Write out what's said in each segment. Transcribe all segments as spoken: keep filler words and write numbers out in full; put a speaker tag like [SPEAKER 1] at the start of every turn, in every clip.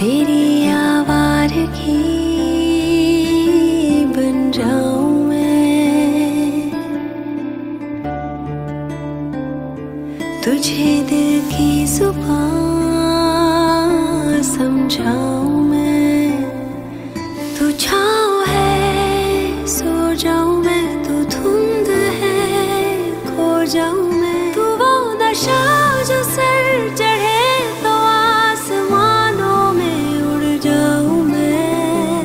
[SPEAKER 1] तेरी आवारगी बन जाऊं मैं, तुझे दिल की जुबान समझाऊं मैं। तू छाँव है सो जाऊं मैं, तू धुंध है खो जाऊं मैं। तू वो नशा जो सर चढ़े तो आसमानों में उड़ जाऊं मैं।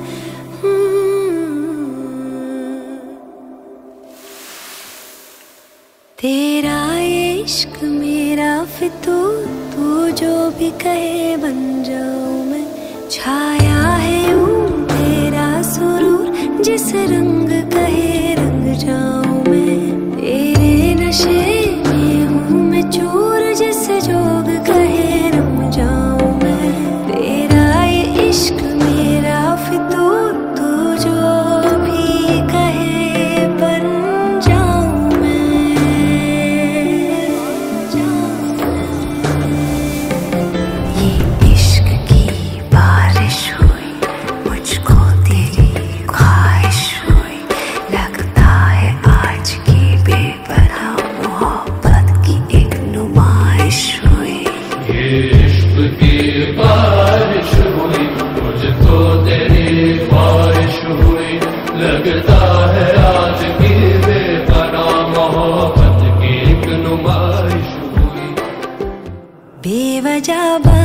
[SPEAKER 1] तेरा इश्क मेरा फितूर, तू जो भी कहे बन जाऊं मैं। छाया है यूं तेरा सुरूर, जिस रंग कहे रंग जाऊं मैं। तेरे नशे में हूँ मैं चूर, जिस जोग कहे रम जाऊं मैं। तेरा ये इश्क मेरा फितूर, तू जो भी कहे बन जाऊं मैं। ये इश्क की बारिश हुई, मुझको तेरी ख्वाहिश हुई। लगता है आज की बेपनाह मोहब्बत की एक नुमाइश हुई।
[SPEAKER 2] ये इश्क की बारिश हुई, मुझको तेरी ख्वाहिश हुई। लगता है आज की बेपनाह मोहब्बत की एक नुमाइश हुई।
[SPEAKER 1] बेवजह